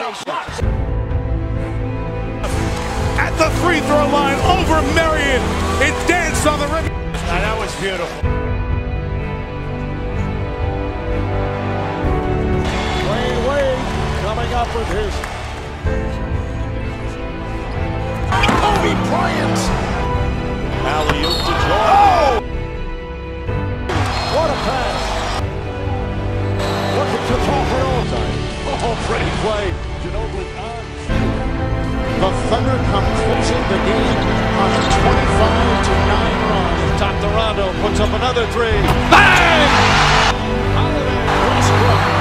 At the free throw line over Marion. It danced on the rim. That was beautiful. Dwyane Wade coming up with his. Kobe Bryant. Alley-oop to Jordan. What a pass. Looking to top it all time. Oh, pretty play. Ginobili on. The Thunder come closing the game on a 25-9 run. Top to Rondo, puts up another three. Bang! Holiday, Westbrook.